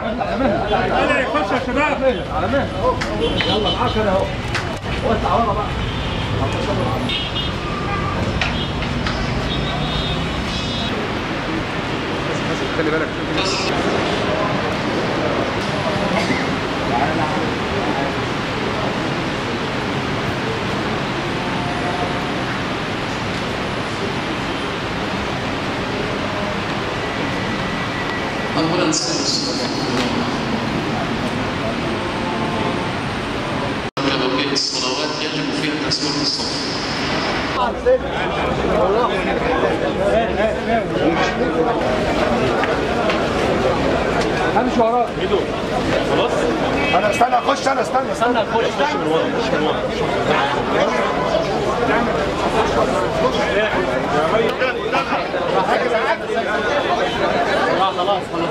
يلا يخش يا شباب على مهل اهو. يلا معاك انا اهو. وسع ورا بقى. خلي بالك. كبقية الصلوات يجب فيها تسوية الصف. همشي وراك. خلاص؟ انا استنى اخش انا استنى خش من ورا خش من ورا. خلاص